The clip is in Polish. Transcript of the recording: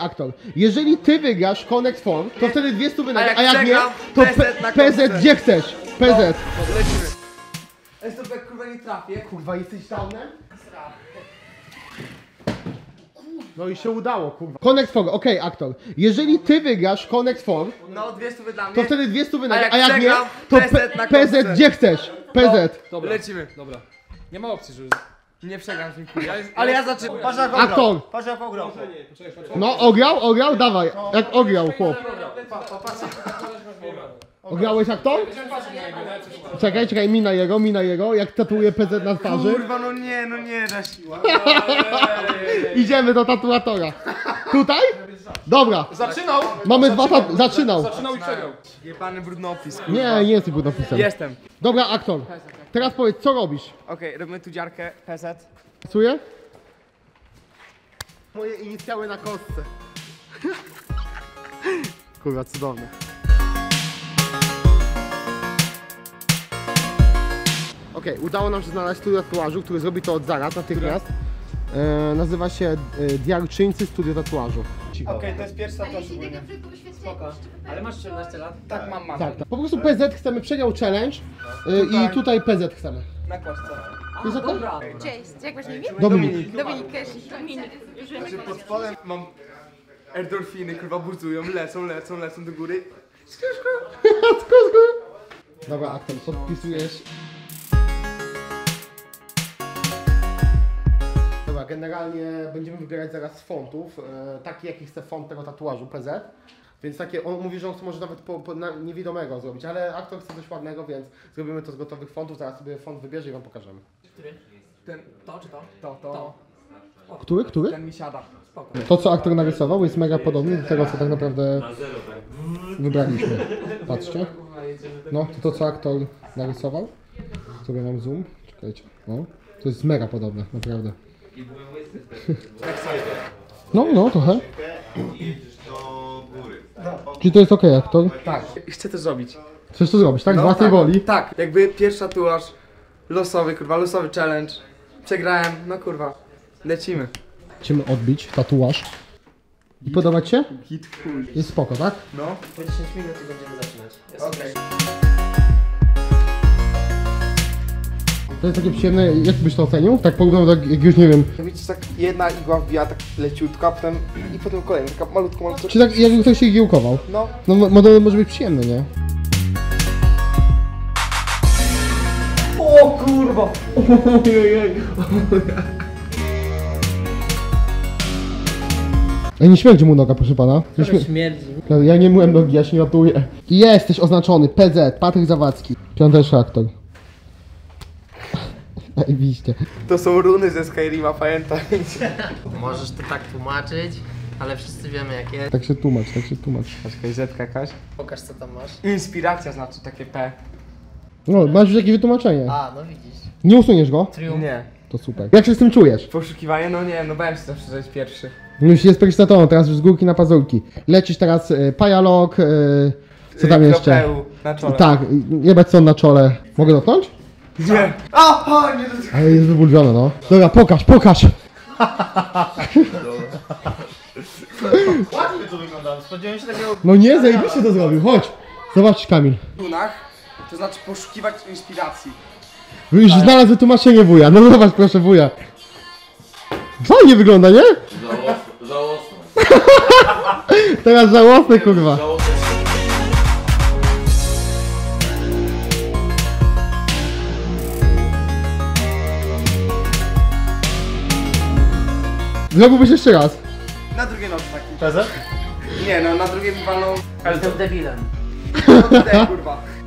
Aktor. Jeżeli ty wygrasz Connect 4, to wtedy 200 wynagrodzeń, a jak nie, to na PZ gdzie chcesz? PZ. Lecimy. Ej, to jak kurwa nie trafię. Kurwa, jesteś downem? No i się udało, kurwa. Connect 4, okej, aktor. Jeżeli ty wygrasz Connect 4, No 200 dla mnie. to wtedy 200 wynagrodzeń, A a jak jak nie, przegram, to PZ na PZ kostce. gdzie chcesz? PZ. Dobra, Lecimy. dobra. Nie ma opcji, że... Nie przegram, dziękuję. Ale ja zaczynam. Aktor. Patrz jak ograł. No, ograł, dawaj. Jak ograł, chłop. Ograłeś aktor? Czekaj, mina jego, jak tatuuje PZ na twarzy. Kurwa, no nie da siła. Idziemy do tatuatora. Tutaj? Dobra. Zaczynał! Mamy zaczynał. Zaczynał i przegrał. Jebany brudnopis, kurwa. Nie jesteś budownicem. Jestem. Dobra, aktor. Teraz powiedz, co robisz? Okej, robimy tu dziarkę, PZ. Pasuje? Moje inicjały na kostce. Kurwa, cudowne. Okej, udało nam się znaleźć studio tatuażu, który zrobi to od zaraz, natychmiast. Nazywa się Diarczyńcy Studio Tatuażu. Okej, to jest pierwszy tatuaż Jeśli ogólnie. tego brzegu świetnie. Ale masz 14 lat? Tak, mam. Tak. Po prostu PZ chcemy, przegrał challenge i tutaj PZ chcemy. Na kostce. Jest okej? Cześć, jak masz na imię? Dominik. Dominik, Dominik. Pod spodem mam endorfiny, kurwa, buzują, lecą do góry. Dobra, aktor, podpisujesz. Dobra, generalnie będziemy wybierać zaraz z fontów, taki jaki chce font tego tatuażu, PZ. Więc takie, on mówi, że on chce może nawet na niewidomego zrobić, ale aktor chce coś ładnego, więc zrobimy to z gotowych fontów, zaraz sobie font wybierze i wam pokażemy. Ten, To czy to? to. Który? Ten mi siada. Spoko. To, co aktor narysował, jest mega podobny do tego, co tak naprawdę wybraliśmy. Patrzcie. No, to co aktor narysował. Sobie mam zoom. Czekajcie. No, to jest mega podobne, naprawdę. No, trochę. Czyli to jest okej, aktor? Tak, chcę to zrobić. Chcesz to zrobić, tak? Z własnej woli? Tak, jakby pierwszy tatuaż losowy, kurwa, losowy challenge. Przegrałem, no kurwa. Lecimy. Chcemy odbić tatuaż. I podobać się? Hit chuj. Jest spoko, tak? No. Po 10 minut i będziemy zaczynać. Okej. To jest takie przyjemne, jak byś to ocenił? Tak porównał, tak jak już nie wiem. Widzisz, tak jedna igła wbija tak leciutko, a i potem kolejna, taka malutko. Czy tak jakby ktoś się giełkował? No. No model może być przyjemny, nie? O kurwa! Ej, nie śmierdzi mu noga, proszę pana. Nie Śmierdzi. Ja nie myłem nogi, ja się nie ratuję. Jesteś oznaczony, PZ, Patryk Zawadzki. Piąteczny aktor. Zajebiście. To są runy ze Skyrima, pamiętaj. Możesz to tak tłumaczyć, ale wszyscy wiemy jak jest. Tak się tłumacz. Czekaj, zetka jakaś. Pokaż co tam masz. Inspiracja znaczy takie P. No, masz już jakieś wytłumaczenie. A, no widzisz. Nie usuniesz go? Triumf. Nie. To super. Jak się z tym czujesz? Poszukiwanie? No nie, no bałem się zawsze, że jest pierwszy. Już jest prekstatą, teraz już z górki na pazurki. Lecisz teraz Pajalok, co tam jeszcze? Kropeł na czole. Tak, jebać co na czole. Mogę dotknąć? Nie. O, nie dotykaj. Ale jest wybulwione, no. Dobra, pokaż! Ładnie to wygląda. Spodziewałem się takiego... No nie, zajebiście to zrobił, chodź. Zobacz, Kamil. W runach, to znaczy poszukiwać inspiracji. Już znalazł wytłumaczenie wuja. No zobacz, proszę wuja. Fajnie wygląda, nie? Żałosne. Teraz żałosne, kurwa. Zrobiłbyś jeszcze raz. Na drugiej nocy taki. PZ? Nie no, na drugiej mi walną... Jestem debilem. kurwa.